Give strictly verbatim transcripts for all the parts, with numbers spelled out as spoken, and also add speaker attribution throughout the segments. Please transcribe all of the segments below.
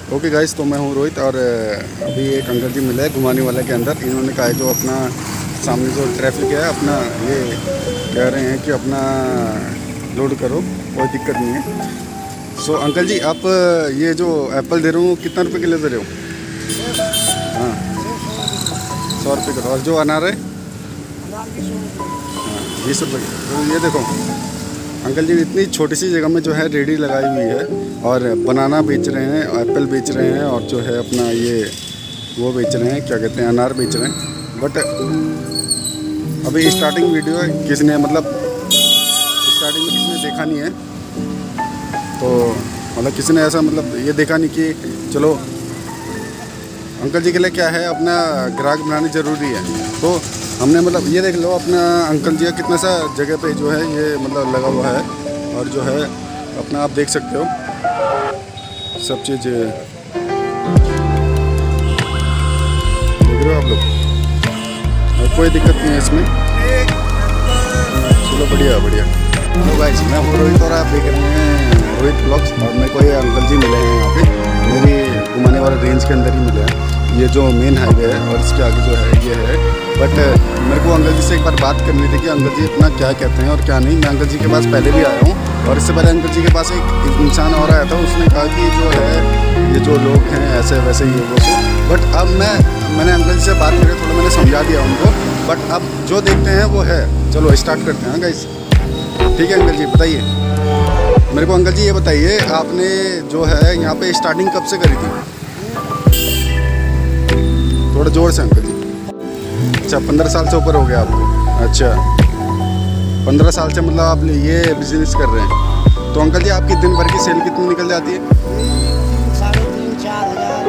Speaker 1: Okay guys, तो मैं हूँ रोहित और अभी एक अंकल जी मिले हैं घुमाने वाले के अंदर। इन्होंने कहा है जो अपना सामने जो ट्रैफिक है अपना ये कह रहे हैं कि अपना लोड करो, कोई दिक्कत नहीं है। सो so, अंकल जी आप ये जो एप्पल दे रहे हो कितना रुपए किलो दे रहे हो? हाँ सौ रुपये किलो। और जो अनार है हाँ बीस रुपये। तो ये देखो अंकल जी इतनी छोटी सी जगह में जो है रेडी लगाई हुई है और बनाना बेच रहे हैं, एप्पल बेच रहे हैं और जो है अपना ये वो बेच रहे हैं, क्या कहते हैं, अनार बेच रहे हैं। बट अभी स्टार्टिंग वीडियो है, किसने मतलब स्टार्टिंग में किसी ने देखा नहीं है, तो मतलब किसी ने ऐसा मतलब ये देखा नहीं कि चलो अंकल जी के लिए क्या है अपना ग्राहक बनाने ज़रूरी है। तो हमने मतलब ये देख लो अपना अंकल जी का कितना सा जगह पे जो है ये मतलब लगा हुआ है और जो है अपना आप देख सकते हो सब चीज़ देख रहे हो आप लोग, और कोई दिक्कत नहीं है इसमें। चलो बढ़िया बढ़िया। तो गाइस मैं हूँ रोहित और आप देख रहे हैं रोहित ब्लॉग्स। और मेरे को ये अंकल जी मिले हैं यहाँ पे मेरी घुमाने वाले रेंज के अंदर ही मिले हैं। ये जो मेन हाईवे है और इसके आगे जो है ये है। बट मेरे को अंकल जी से एक बार बात करनी थी कि अंकल जी अपना क्या कहते हैं और क्या नहीं। मैं अंकल जी के पास पहले भी आया हूँ और इससे पहले अंकल जी के पास एक इंसान और आया था, उसने कहा कि जो है ये जो लोग हैं ऐसे वैसे ये वो सो। बट अब मैं मैंने अंकल जी से बात करके थोड़ा मैंने समझा दिया उनको। बट अब जो देखते हैं वो है। चलो स्टार्ट करते हैं गाइस। ठीक है अंकल जी बताइए मेरे को। अंकल जी ये बताइए आपने जो है यहाँ पे स्टार्टिंग कब से करी थी? थोड़ा जोर से अंकल जी। अच्छा पंद्रह साल से ऊपर हो गया आपको। अच्छा पंद्रह साल से मतलब आप ये बिजनेस कर रहे हैं। तो अंकल जी आपकी दिन भर की सेल कितनी निकल जाती है?
Speaker 2: साढ़े तीन चार हजार।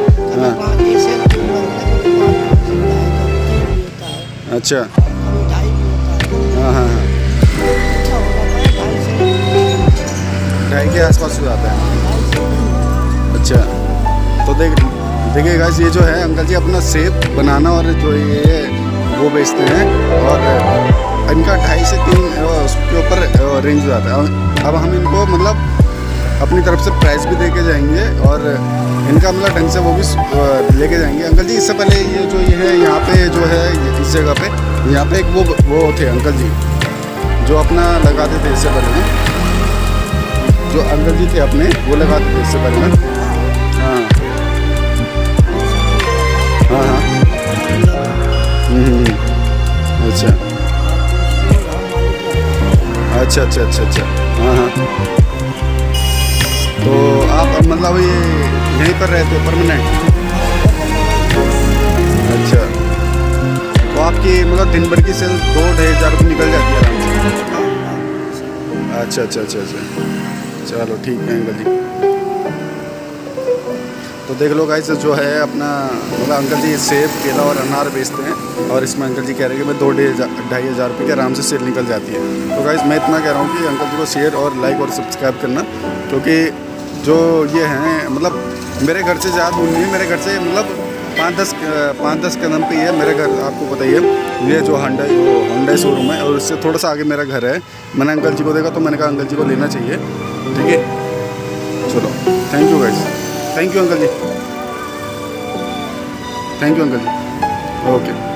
Speaker 1: अच्छा हाँ हाँ हाँ ढाई के आसपास हो जाता है। अच्छा तो देख देखिए गाइस ये जो है अंकल जी अपना सेब बनाना और जो ये वो बेचते हैं और इनका ढाई से तीन उसके ऊपर रेंज हो जाता है। अब हम इनको मतलब अपनी तरफ से प्राइस भी दे के जाएंगे और इनका मतलब ढंग से वो भी लेके जाएंगे। अंकल जी इससे पहले ये जो ये है यहाँ पे जो है इस जगह पे यहाँ पे एक वो वो थे अंकल जी जो अपना लगाते थे इससे पहले ना, जो अंकल जी थे अपने वो लगाते थे इससे पहले ना। हाँ हाँ हाँ अच्छा अच्छा अच्छा अच्छा अच्छा हाँ हाँ। तो आप मतलब ये यहीं पर रहते हो परमानेंट? अच्छा तो आपकी मतलब दिन भर की सेल दो ढाई हज़ार रुपये निकल जाती है आराम से? अच्छा अच्छा अच्छा अच्छा चलो ठीक है अंकल जी। तो देख लो गाइस जो है अपना मतलब अंकल जी सेब केला और अनार बेचते हैं और इसमें अंकल जी कह रहे हैं कि मैं दो ढाई हज़ार रुपये के आराम से सेल निकल जाती है। तो गाइस मैं इतना कह रहा हूँ कि अंकल जी को शेयर और लाइक और सब्सक्राइब करना, क्योंकि जो ये हैं मतलब मेरे घर से ज़्यादा दूर नहीं है। मेरे घर से मतलब पाँच दस पाँच दस कदम पे ही है मेरा घर। आपको पता ही है ये जो होंडा वो होंडा शोरूम है और उससे थोड़ा सा आगे मेरा घर है। मैंने अंकल जी को देखा तो मैंने कहा अंकल जी को लेना चाहिए। ठीक है चलो thank you guys. Thank you uncle ji. Thank you uncle ji. Okay.